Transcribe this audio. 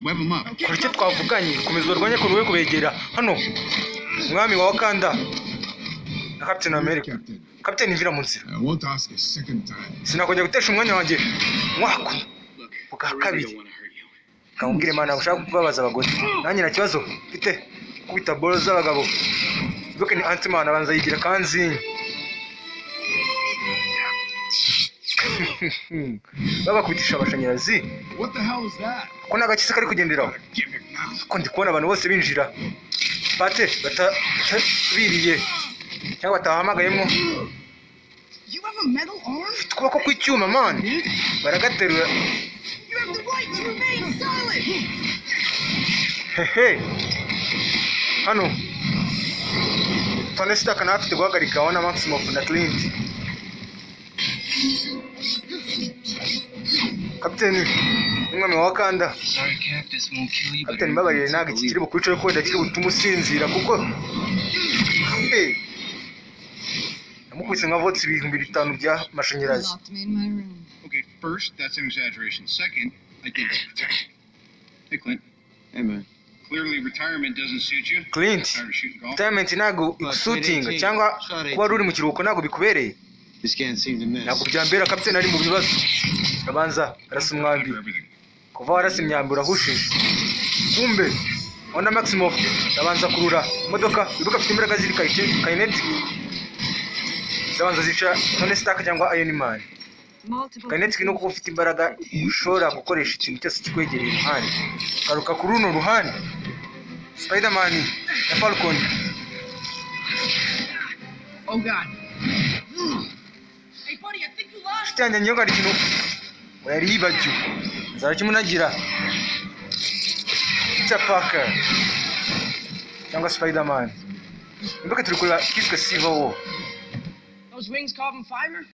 kora icyo twavuganye komeza urwanya ko ruwe kubegera hano umwami wa Wakanda na Captain America. Captain Vira mu nzira sinakongera gutesha umwanya wanjye mwako bwa kabiri kamubwire mana ushaka kubabaza abagore nanjye na kibazo mfite kubita bolo z'abagabo bibuke ni Ant-Man abanza yigira kanzinyi baba kubitisha abashanyarazi ko nagakise kari kugenderaho ko ndi kubona abantu bose binjira bate batabiriye cyangwa batahamagayemo ukuboko kw'icyuma man baragaterura hehe hano Tony Stark nawe afite guhagarika wana Maximoff na Clint. Captain umwami wa Wakanda Captain mbabarire ntago iki kiri bukwice ko ndakiri butuma usinzira kuko namukubise nka volts 5,000 bya mashanyarazi. Okay, first that's an exaggeration. Second, I did protect. Hey Clint. Hey man. Clearly retirement doesn't suit you. Clint, retirement ntago igusuitinga cyangwa kuba ruri mu kiruhuko ntago bikubereye. Ntabwo byambera Captain ari mu bibazo abanza arasa umwambi kuva warasa imyambi urahushije kumbe ona Maximoff abanza kurura imodoka ibuka afite imbaraga ziri kinetic zabanza zica Tony Stark cyangwa Iron Man. Kinetic no kuba ufite imbaraga ushobora gukoresha ikintu cyose kikwegereye iruhande karuka kuri runo ruhande Spider-Man na Falcon. Oh god. Cyane nyoga rikino yari yibajyu zara kimunagira Parker cyangwa Spider-Man. Imbuka turi kula kiswe Civil War. Those wings carbon fiber?